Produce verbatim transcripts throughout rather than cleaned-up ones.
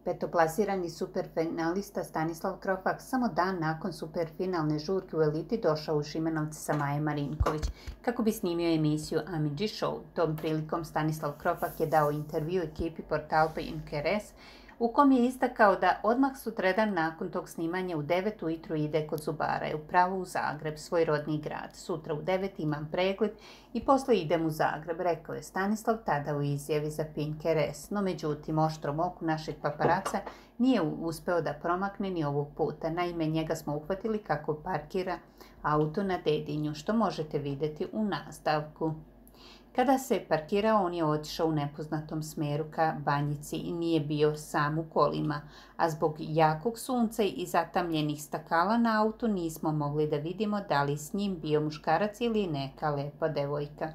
Petoplasirani superfinalista Stanislav Krofak samo dan nakon superfinalne žurke u eliti došao u Šimenovce sa Majom Marinković kako bi snimio emisiju Amidži Show. Tom prilikom Stanislav Krofak je dao intervju ekipi portala Pink R S u kom je istakao da odmah sutradan nakon tog snimanja u devet ujutru ide kod zubara, je upravo u Zagreb, svoj rodni grad. Sutra u devet imam pregled i posle idem u Zagreb, rekao je Stanislav tada u izjavi za Pink R S. No međutim, oštrom oku našeg paparaca nije uspeo da promakne ni ovog puta. Naime, njega smo uhvatili kako parkira auto na Dedinju, što možete vidjeti u nastavku. Kada se je parkirao, on je otišao u nepoznatom smeru ka Banjici i nije bio sam u kolima, a zbog jakog sunca i zatamljenih stakala na autu nismo mogli da vidimo da li s njim bio muškarac ili neka lepa devojka.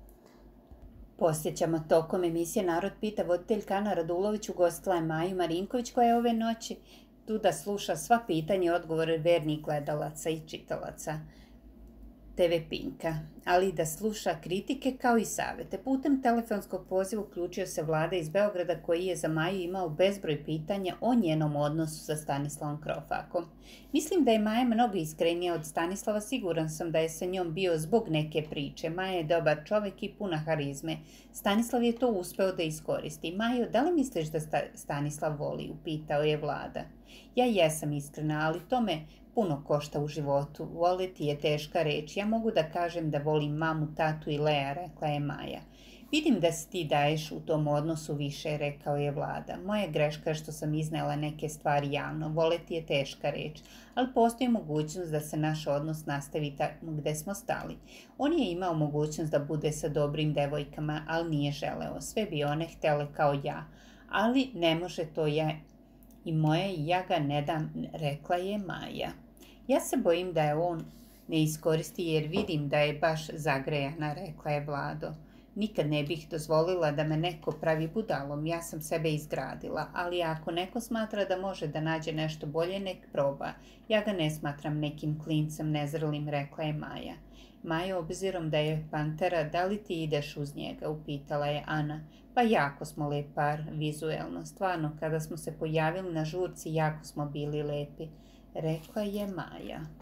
Posjećamo, tokom emisije Narod pita voditeljka Ana Radulović ugostila je Maju Marinković koja je ove noći tu da sluša sva pitanja i odgovore vernih gledalaca i čitalaca te ve Pinka, ali i da sluša kritike kao i savete. Putem telefonskog poziva uključio se Vlada iz Beograda koji je za Maju imao bezbroj pitanja o njenom odnosu sa Stanislavom Krofakom. Mislim da je Maja mnogo iskrenija od Stanislava, siguran sam da je sa njom bio zbog neke priče. Maja je dobar čovek i puna harizme. Stanislav je to uspeo da iskoristi. Majo, da li misliš da Stanislav voli? Upitao je Vlada. Ja jesam iskrena, ali to me puno košta u životu. Voleti je teška reč. Ja mogu da kažem da volim mamu, tatu i Lea, rekla je Maja. Vidim da si ti daješ u tom odnosu više, rekao je Vlada. Moja greška je što sam iznela neke stvari javno. Voleti je teška reč, ali postoji mogućnost da se naš odnos nastavi tamo gde smo stali. On je imao mogućnost da bude sa dobrim devojkama, ali nije želeo. Sve bi one htele kao ja, ali ne može to ja i moje i ja ga ne dam, rekla je Maja. Ja se bojim da je on ne iskoristi jer vidim da je baš zagrejana, rekla je Vlado. Nikad ne bih dozvolila da me neko pravi budalom, ja sam sebe izgradila, ali ako neko smatra da može da nađe nešto bolje, nek proba. Ja ga ne smatram nekim klincem nezrlim, rekla je Maja. Maja, obzirom da je pantera, da li ti ideš uz njega, upitala je Ana. Pa jako smo lep par, vizuelno, stvarno, kada smo se pojavili na žurci, jako smo bili lepi, rekla je Maja.